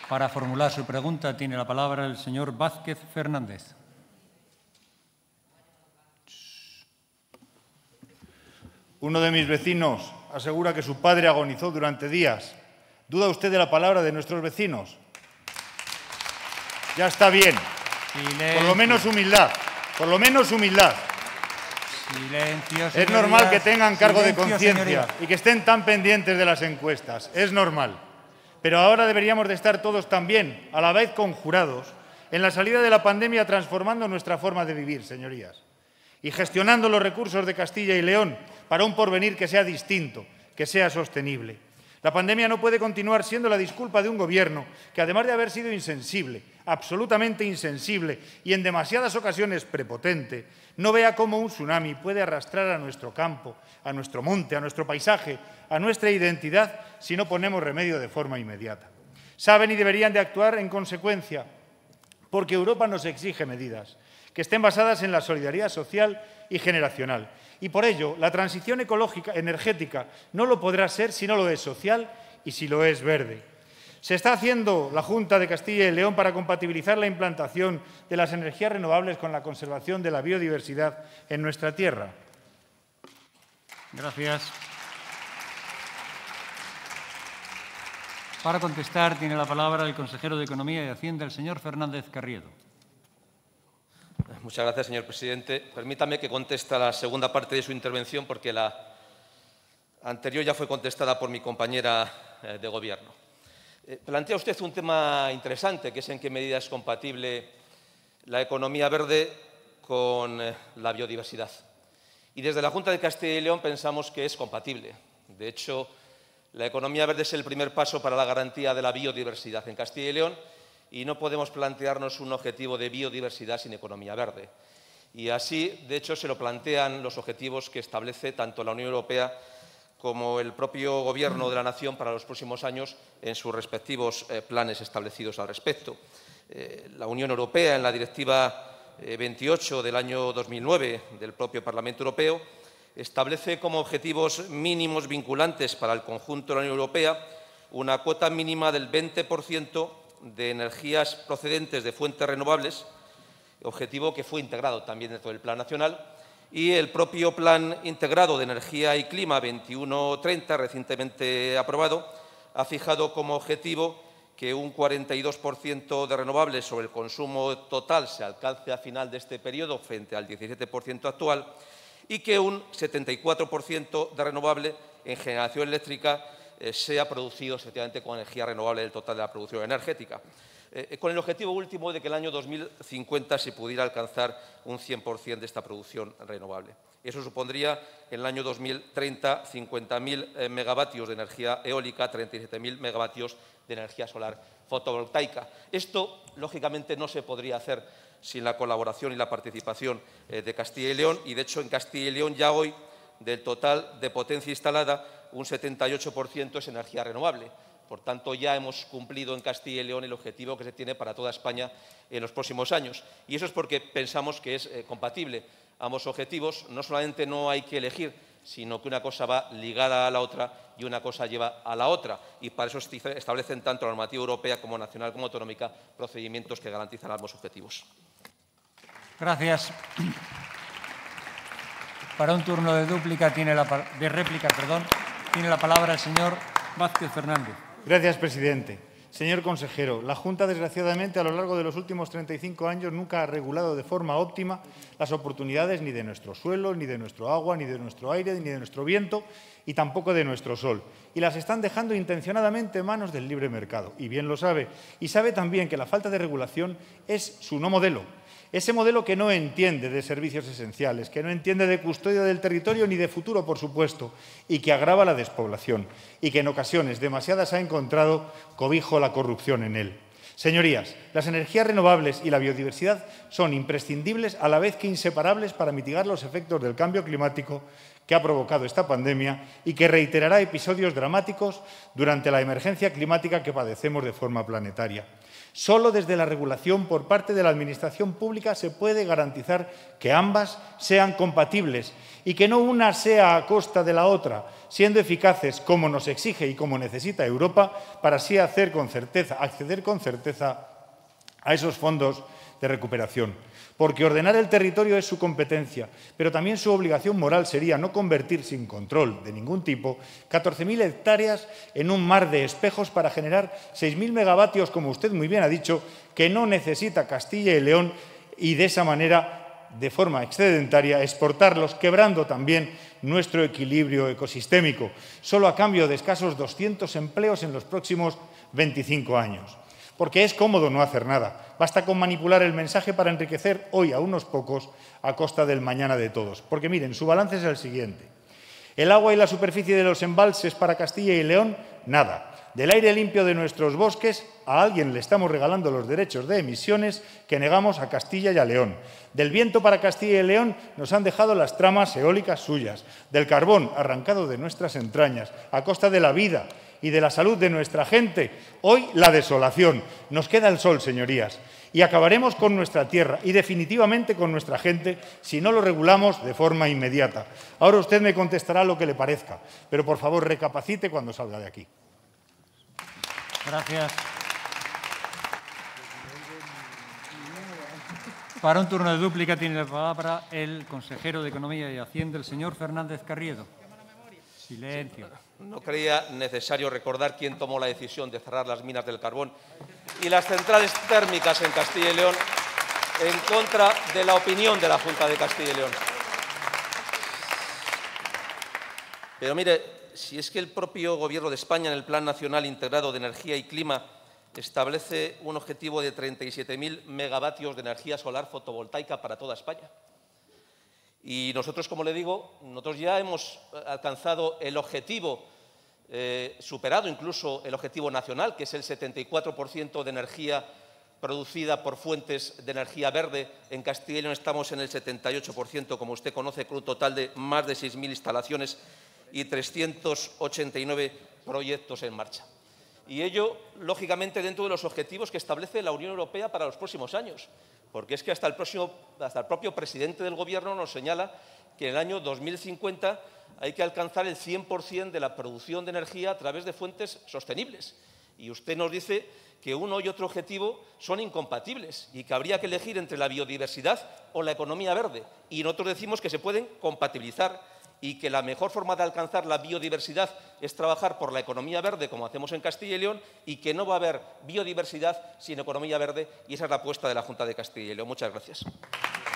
Para formular su pregunta tiene la palabra el señor Vázquez Fernández. Uno de mis vecinos asegura que su padre agonizó durante días. ¿Duda usted de la palabra de nuestros vecinos? Ya está bien. Silencio. Por lo menos humildad. Por lo menos humildad. Silencio, señorías. Es normal que tengan cargo de conciencia señorías. y que estén tan pendientes de las encuestas. Es normal. Pero ahora deberíamos de estar todos también, a la vez conjurados, en la salida de la pandemia, transformando nuestra forma de vivir, señorías, y gestionando los recursos de Castilla y León para un porvenir que sea distinto, que sea sostenible. La pandemia no puede continuar siendo la disculpa de un Gobierno que, además de haber sido insensible, absolutamente insensible y en demasiadas ocasiones prepotente, no vea cómo un tsunami puede arrastrar a nuestro campo, a nuestro monte, a nuestro paisaje, a nuestra identidad, si no ponemos remedio de forma inmediata. Saben y deberían de actuar en consecuencia, porque Europa nos exige medidas que estén basadas en la solidaridad social y generacional. Y por ello, la transición ecológica, energética no lo podrá ser si no lo es social y si lo es verde. Se está haciendo la Junta de Castilla y León para compatibilizar la implantación de las energías renovables con la conservación de la biodiversidad en nuestra tierra. Gracias. Para contestar tiene la palabra el consejero de Economía y Hacienda, el señor Fernández Carriedo. Muchas gracias, señor presidente. Permítame que conteste a la segunda parte de su intervención, porque la anterior ya fue contestada por mi compañera de Gobierno. Plantea usted un tema interesante, que es en qué medida es compatible la economía verde con la biodiversidad. Y desde la Junta de Castilla y León pensamos que es compatible. De hecho, la economía verde es el primer paso para la garantía de la biodiversidad en Castilla y León, y no podemos plantearnos un objetivo de biodiversidad sin economía verde. Y así, de hecho, se lo plantean los objetivos que establece tanto la Unión Europea como el propio Gobierno de la Nación para los próximos años en sus respectivos planes establecidos al respecto. La Unión Europea, en la Directiva 28 del año 2009 del propio Parlamento Europeo, establece como objetivos mínimos vinculantes para el conjunto de la Unión Europea una cuota mínima del 20% de energías procedentes de fuentes renovables, objetivo que fue integrado también dentro del Plan Nacional, y el propio Plan Integrado de Energía y Clima 2130, recientemente aprobado, ha fijado como objetivo que un 42% de renovables sobre el consumo total se alcance a final de este periodo frente al 17% actual y que un 74% de renovable en generación eléctrica sea producido efectivamente con energía renovable del total de la producción energética, con el objetivo último de que en el año 2050 se pudiera alcanzar un 100% de esta producción renovable. Eso supondría en el año 2030 50.000 megavatios de energía eólica, 37.000 megavatios de energía solar fotovoltaica. Esto, lógicamente, no se podría hacer sin la colaboración y la participación de Castilla y León, y de hecho en Castilla y León ya hoy del total de potencia instalada un 78% es energía renovable. Por tanto, ya hemos cumplido en Castilla y León el objetivo que se tiene para toda España en los próximos años. Y eso es porque pensamos que es compatible ambos objetivos. No solamente no hay que elegir, sino que una cosa va ligada a la otra y una cosa lleva a la otra. Y para eso establecen tanto la normativa europea como nacional como autonómica procedimientos que garantizan ambos objetivos. Gracias. Para un turno de réplica tiene la palabra el señor Vázquez Fernández. Gracias, presidente. Señor consejero, la Junta, desgraciadamente, a lo largo de los últimos 35 años nunca ha regulado de forma óptima las oportunidades ni de nuestro suelo, ni de nuestro agua, ni de nuestro aire, ni de nuestro viento y tampoco de nuestro sol. Y las están dejando intencionadamente en manos del libre mercado. Y bien lo sabe. Y sabe también que la falta de regulación es su no modelo. Ese modelo que no entiende de servicios esenciales, que no entiende de custodia del territorio ni de futuro, por supuesto, y que agrava la despoblación y que en ocasiones demasiadas ha encontrado cobijo la corrupción en él. Señorías, las energías renovables y la biodiversidad son imprescindibles a la vez que inseparables para mitigar los efectos del cambio climático que ha provocado esta pandemia y que reiterará episodios dramáticos durante la emergencia climática que padecemos de forma planetaria. Solo desde la regulación por parte de la Administración pública se puede garantizar que ambas sean compatibles y que no una sea a costa de la otra, siendo eficaces como nos exige y como necesita Europa para así acceder con certeza a esos fondos de recuperación. Porque ordenar el territorio es su competencia, pero también su obligación moral sería no convertir sin control de ningún tipo 14.000 hectáreas en un mar de espejos para generar 6.000 megavatios, como usted muy bien ha dicho, que no necesita Castilla y León y de esa manera, de forma excedentaria, exportarlos, quebrando también nuestro equilibrio ecosistémico, solo a cambio de escasos 200 empleos en los próximos 25 años. Porque es cómodo no hacer nada. Basta con manipular el mensaje para enriquecer hoy a unos pocos a costa del mañana de todos. Porque miren, su balance es el siguiente. El agua y la superficie de los embalses para Castilla y León, nada. Del aire limpio de nuestros bosques, a alguien le estamos regalando los derechos de emisiones que negamos a Castilla y a León. Del viento para Castilla y León nos han dejado las tramas eólicas suyas. Del carbón arrancado de nuestras entrañas a costa de la vida y de la salud de nuestra gente, hoy la desolación. Nos queda el sol, señorías, y acabaremos con nuestra tierra y definitivamente con nuestra gente si no lo regulamos de forma inmediata. Ahora usted me contestará lo que le parezca, pero por favor recapacite cuando salga de aquí. Gracias. Para un turno de dúplica tiene la palabra el consejero de Economía y Hacienda, el señor Fernández Carriedo. Silencio. No creía necesario recordar quién tomó la decisión de cerrar las minas del carbón y las centrales térmicas en Castilla y León en contra de la opinión de la Junta de Castilla y León. Pero mire, si es que el propio Gobierno de España en el Plan Nacional Integrado de Energía y Clima establece un objetivo de 37.000 megavatios de energía solar fotovoltaica para toda España. Y nosotros, como le digo, nosotros ya hemos alcanzado el objetivo, superado incluso el objetivo nacional, que es el 74% de energía producida por fuentes de energía verde. En Castilla y León estamos en el 78%, como usted conoce, con un total de más de 6.000 instalaciones y 389 proyectos en marcha. Y ello, lógicamente, dentro de los objetivos que establece la Unión Europea para los próximos años. Porque es que hasta el propio presidente del Gobierno nos señala que en el año 2050 hay que alcanzar el 100% de la producción de energía a través de fuentes sostenibles. Y usted nos dice que uno y otro objetivo son incompatibles y que habría que elegir entre la biodiversidad o la economía verde. Y nosotros decimos que se pueden compatibilizar y que la mejor forma de alcanzar la biodiversidad es trabajar por la economía verde, como hacemos en Castilla y León, y que no va a haber biodiversidad sin economía verde, y esa es la apuesta de la Junta de Castilla y León. Muchas gracias.